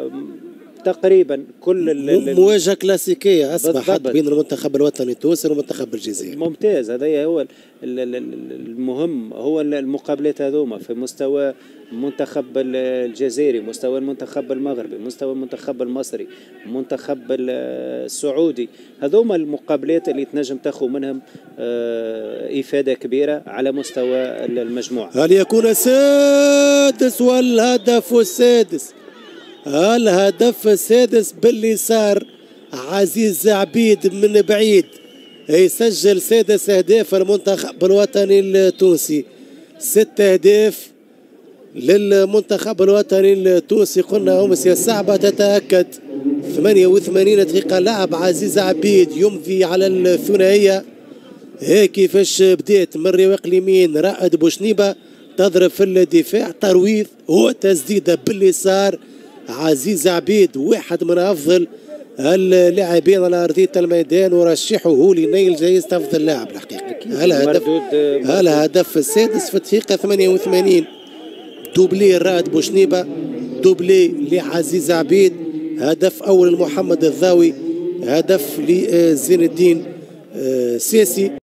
تقريبا كل مواجهة كلاسيكية أصبحت بين المنتخب الوطني التونسي والمنتخب الجزائري. ممتاز، هذا هو المهم، هو المقابلات هذوما في مستوى المنتخب الجزائري، مستوى المنتخب المغربي، مستوى المنتخب المصري، المنتخب السعودي، هذوما المقابلات اللي تنجم تاخذ منهم إفادة كبيرة على مستوى المجموعة. هل يكون السادس والهدف السادس؟ الهدف السادس باليسار، عزيز عبيد من بعيد يسجل سادس أهداف المنتخب الوطني التونسي. 6 أهداف للمنتخب الوطني التونسي. قلنا أمس صعبة تتأكد. 88 دقيقة لعب عزيز عبيد يمضي على الثنائية. هيك كيفاش بدات من رواق اليمين، رائد بوشنيبة تضرب في الدفاع، ترويض وتسديدة باليسار. عزيز عبيد واحد من أفضل اللاعبين على أرضية الميدان ورشحه لنيل جائزة أفضل لاعب الحقيقة. الهدف السادس في الدقيقة 88. دوبلي الرائد بوشنيبة، دوبلي لعزيز عبيد، هدف أول لمحمد الضاوي، هدف لزين الدين سيسي.